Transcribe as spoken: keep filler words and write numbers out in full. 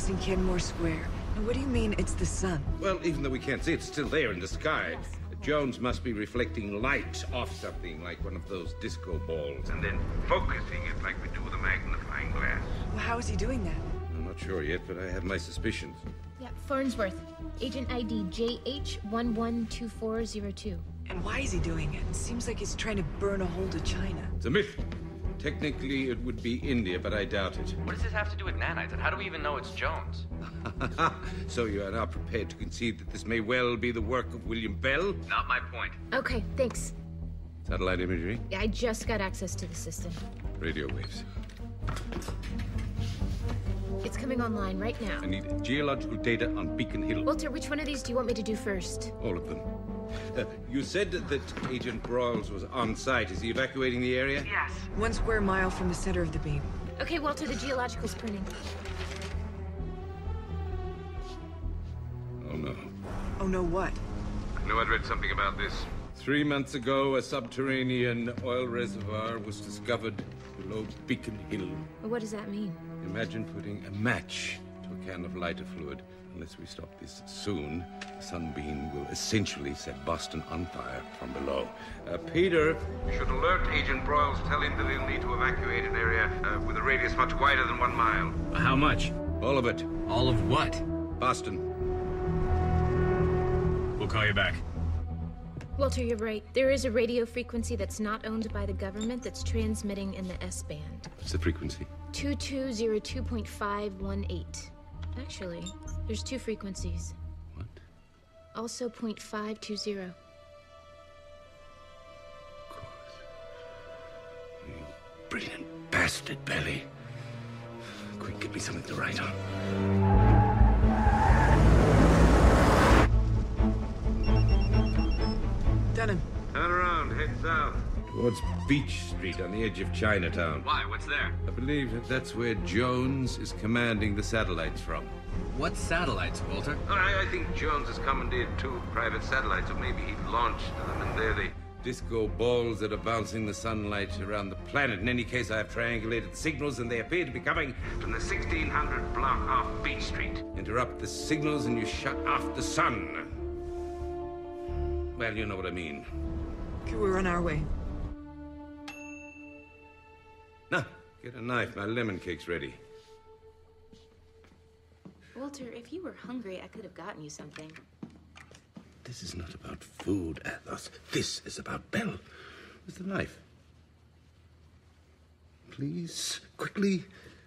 in Kenmore Square. Now, what do you mean it's the sun? Well, even though we can't see it, it's still there in the sky. Yes. Jones must be reflecting light off something like one of those disco balls and then focusing it like we do with a magnifying glass. Well, how is he doing that? I'm not sure yet, but I have my suspicions. Yeah, Farnsworth. Agent I D J H one one two four zero two. And why is he doing it? Seems like he's trying to burn a hole to China. It's a myth. Technically, it would be India, but I doubt it. What does this have to do with nanites, and how do we even know it's Jones? So you are now prepared to concede that this may well be the work of William Bell? Not my point. Okay, thanks. Satellite imagery? I just got access to the system. Radio waves. It's coming online right now. I need geological data on Beacon Hill. Walter, which one of these do you want me to do first? All of them. Uh, you said that Agent Broyles was on site. Is he evacuating the area? Yes. One square mile from the center of the beam. Okay, Walter, the geological's printing. Oh, no. Oh, no, what? I know I'd read something about this. Three months ago, a subterranean oil reservoir was discovered below Beacon Hill. What does that mean? Imagine putting a match to a can of lighter fluid. Unless we stop this soon, the sunbeam will essentially set Boston on fire from below. Uh, Peter, you should alert Agent Broyles. Tell him that he'll need to evacuate an area uh, with a radius much wider than one mile. How much? All of it. All of what? Boston. We'll call you back. Walter, you're right. There is a radio frequency that's not owned by the government that's transmitting in the S-band. What's the frequency? two two zero two point five one eight. Actually, there's two frequencies. What? Also point five two zero. Of course. You brilliant bastard, Belly. Quick, get me something to write on. Dunham. Turn around, head south. Towards Beach Street on the edge of Chinatown. Why? What's there? I believe that that's where Jones is commanding the satellites from. What satellites, Walter? I, I think Jones has commandeered two private satellites, or maybe he launched them, and they're the disco balls that are bouncing the sunlight around the planet. In any case, I have triangulated the signals, and they appear to be coming from the sixteen hundred block off Beach Street. Interrupt the signals, and you shut off the sun. Well, you know what I mean. Okay, we're on our way. Now, get a knife. My lemon cake's ready. Walter, if you were hungry, I could have gotten you something. This is not about food, Athos. This is about Bell. Where's the knife? Please, quickly.